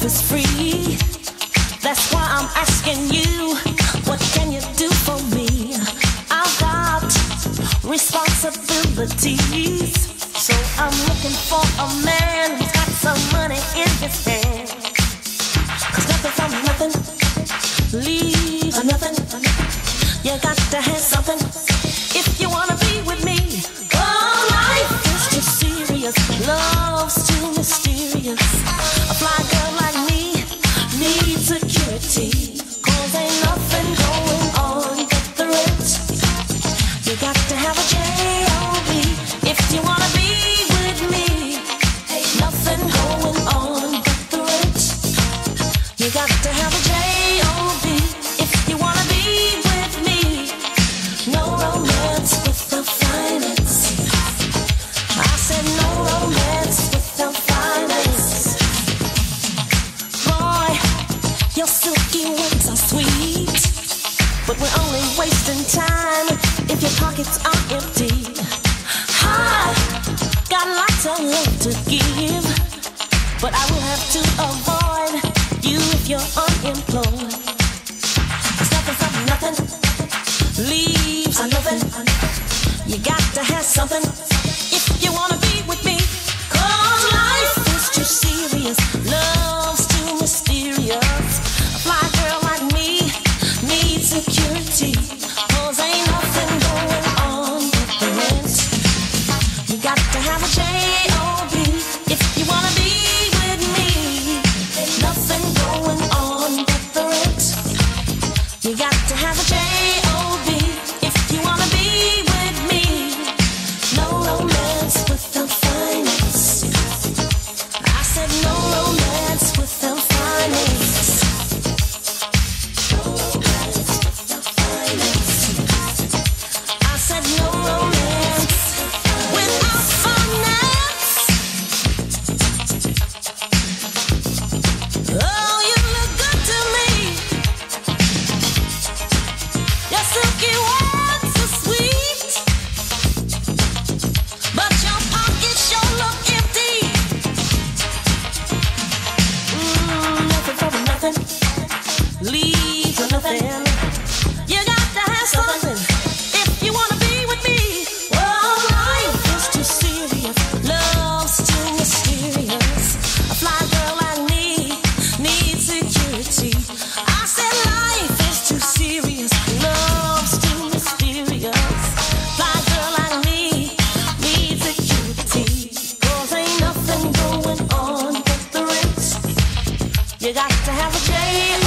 is free. That's why I'm asking you, what can you do for me? I've got responsibilities, so I'm looking for a man who's got some money in his hand. 'Cause nothing from nothing leaves nothing. You got to have something if you wanna be with me. Oh, life is too serious, love's too mysterious. A fly girl like me needs security, 'cause ain't nothing going on but the rent. You got to have a J.O.B. if you wanna be with me. Ain't nothing going on but the rent. You got to have a J.O.B. if you wanna be with me. No romance without finance. I said no romance without finance. Boy, your silky words are sweet, but we're only wasting time if your pockets are empty. I got lots of love to give, but I will have to avoid you if you're unemployed. 'Cause nothing from nothing leaves nothing. You got to have something if you wanna be with me. 'Cause life is too serious, love's too mysterious. A fly girl like me needs security, 'cause ain't nothing going on but the rent. You got to have a J.O.B. if you wanna be with me. Ain't nothing going on but the rent. You got to have a J.O.B. if you wanna be with me. No romance without finance. I said no romance without finance. No romance without finance. I said no romance without finance. Oh, you look good to me. Your silky words are sweet, but your pockets sure look empty. Nothing from nothing leaves nothing. You got to have something if you wanna be with me. Oh, life is too serious, love's too mysterious. A fly girl like me needs security. I said life is too serious, love's too mysterious. Fly girl like me needs security, 'cause ain't nothing going on but the rent. You got to have a J.O.B.